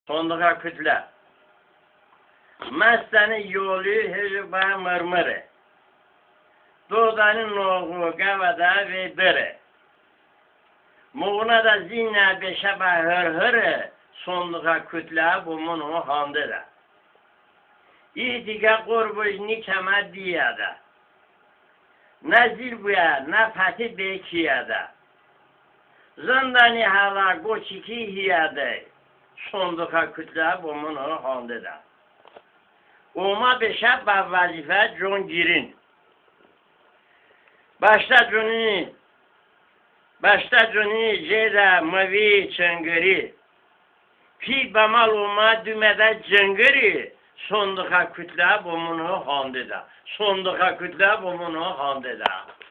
Sonduğa kütle. Mesteni yolu hecba mırmırı. Doğdanın oğlu gavada ve dırı. Muğuna da zina beşeba hırhırı. Sonduğa kütle bu munu handıra. İhtiga kurbuş nikama diyada. Nazil buya nafati bekiyada. Zindani hala goçiki hiyade. Sonduğa kütle bu munu handıra. Oma beşe ba vazife John girin. Başta Johnny Ceda mavi çengeri. Pi bamal oma dümede cengeri. Sonduğa kütle bu munu handıra. Sonduğa kütle bu munu handıra.